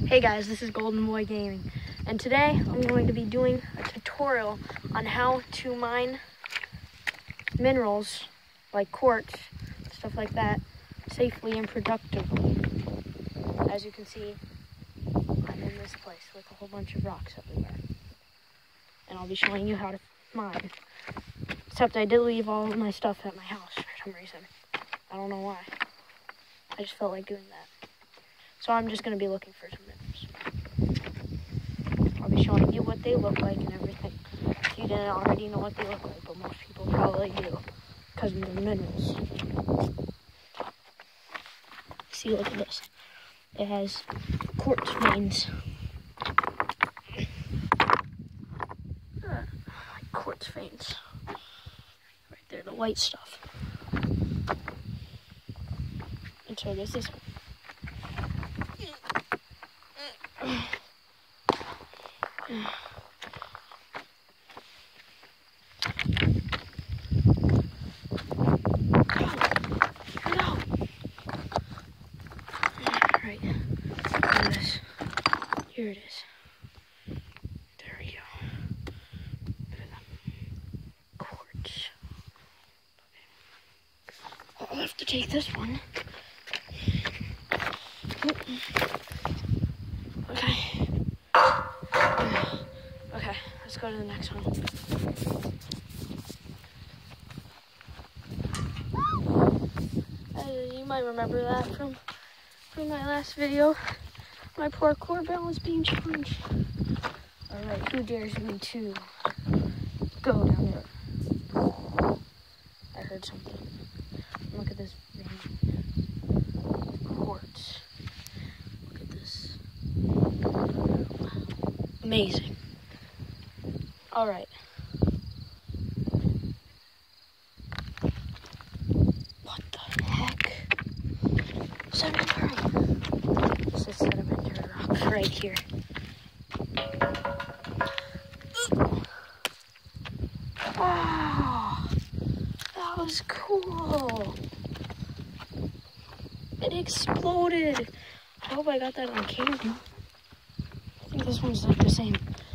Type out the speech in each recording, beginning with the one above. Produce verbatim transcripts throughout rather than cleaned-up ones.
Hey guys, this is Golden Boy Gaming, and today I'm going to be doing a tutorial on how to mine minerals like quartz, stuff like that, safely and productively. As you can see, I'm in this place with a whole bunch of rocks everywhere, and I'll be showing you how to mine. Except I did leave all of my stuff at my house for some reason. I don't know why. I just felt like doing that. So I'm just going to be looking for some minerals. I'll be showing you what they look like and everything. If you didn't already know what they look like, but most people probably do, because of the minerals. See, look at this. It has quartz veins. Like quartz veins. Right there, the white stuff. And so does this one. Right, look at this. Here it is. There we go. Look at that. Quartz. Okay. I'll have to take this one. Okay. Okay, let's go to the next one. Uh, you might remember that from, from my last video. My poor core balance being challenged. Alright, who dares me to go down there? I heard something. Look at this vein. Quartz. Look at this. Wow. Amazing. Alright. What the heck? Sedimentary. This is sedimentary rock right here. Oh, that was cool. It exploded. I hope I got that on camera. I think this one's like the same.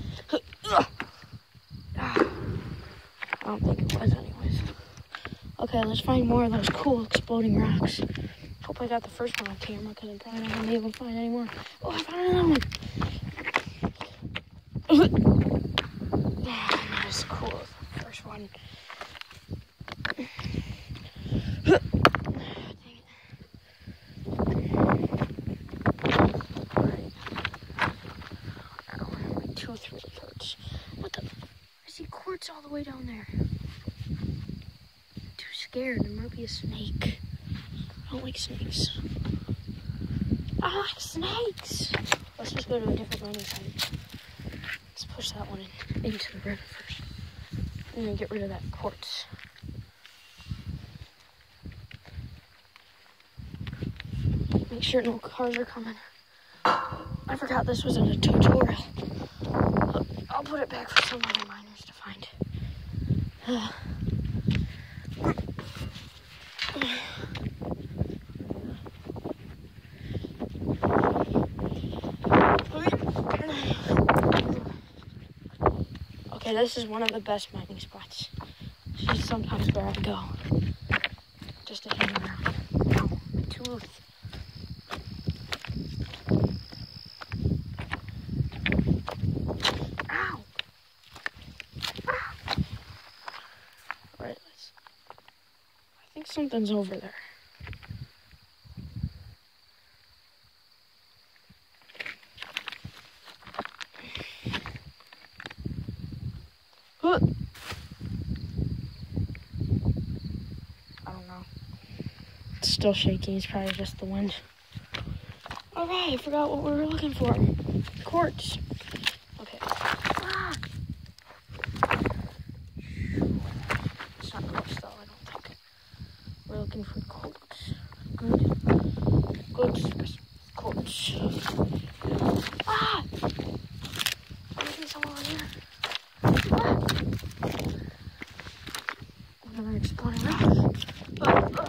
I don't think it was anyways. Okay, let's find more of those cool exploding rocks. Hope I got the first one on camera because I'm probably not going to be able to find any more. Oh, I found another one. That was cool. First one. Alright. Ow, my tooth really hurts. What the? I see quartz all the way down there. I'm too scared. There might be a snake. I don't like snakes. I like snakes. Let's just go to a different mining site. Let's push that one in, into the river first. And then get rid of that quartz. Make sure no cars are coming. I forgot this was in a tutorial. I'll put it back for some other miners to find. Uh. Okay, this is one of the best mining spots. This is sometimes where I go. Just to hang around. Ow, my tooth. Ow! Alright, let's... I think something's over there. I don't know. It's still shaking. It's probably just the wind. Alright, I forgot what we were looking for. Quartz. Okay. Ah. It's not quartz though, I don't think. We're looking for quartz. Good. Good quartz. Ah! Maybe some over here. Ah! Another exploding rock. Uh, uh.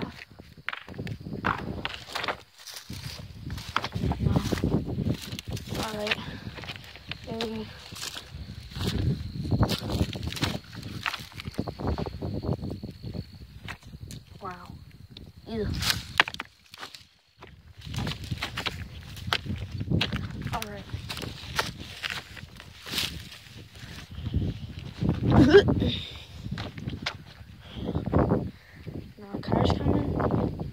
Alright. Maybe. Wow. Ew. Alright. Now a car's coming.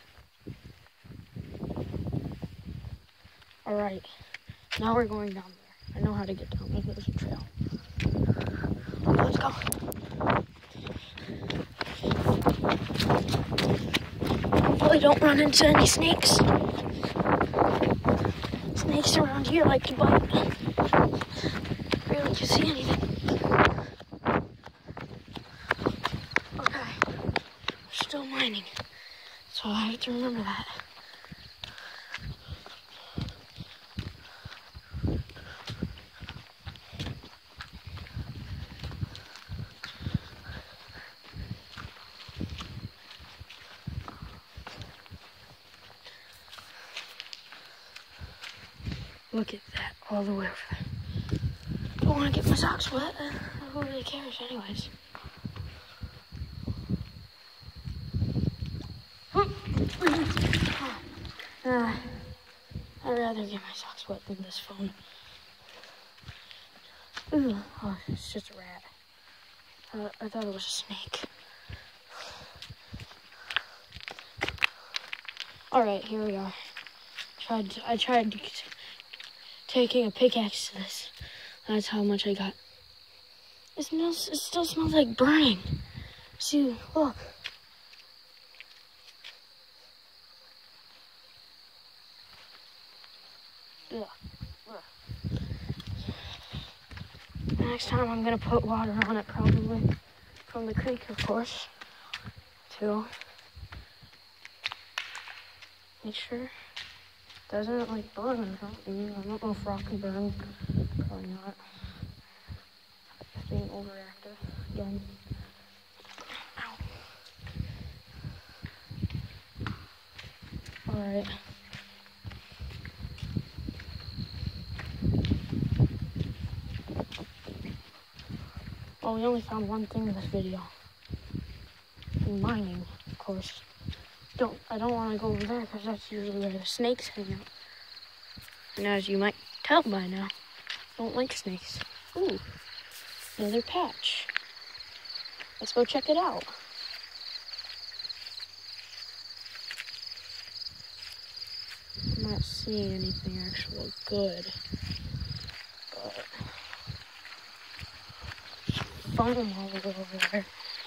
Alright. Now we're going down there. I know how to get down there. There's a trail. Let's go. Hopefully don't run into any snakes. Snakes around here like to bite. Barely can see anything. Okay. We're still mining. So I have to remember that. Look at that, all the way over there. Don't want to get my socks wet. Uh, who really cares anyways? Uh, I'd rather get my socks wet than this phone. Ooh, oh, it's just a rat. Uh, I thought it was a snake. Alright, here we are. Tried to, I tried to... taking a pickaxe to this. That's how much I got. It smells, it still smells like burning. See, look. Ugh. Ugh. Next time I'm gonna put water on it, probably. From the creek, of course. To make sure doesn't like burn or something. I don't know if rock can burn. Probably not. Just being overactive again. Ow. Alright. Oh, we only found one thing in this video. In mining, of course. Don't I don't want to go over there because that's usually where the snakes hang out. And as you might tell by now, I don't like snakes. Ooh, another patch. Let's go check it out. I'm not seeing anything actually good, but foam all over there.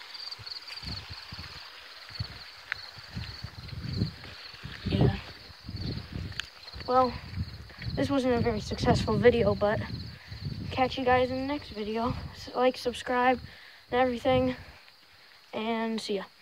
Yeah. Well, this wasn't a very successful video, but catch you guys in the next video. So like, subscribe, and everything, and see ya.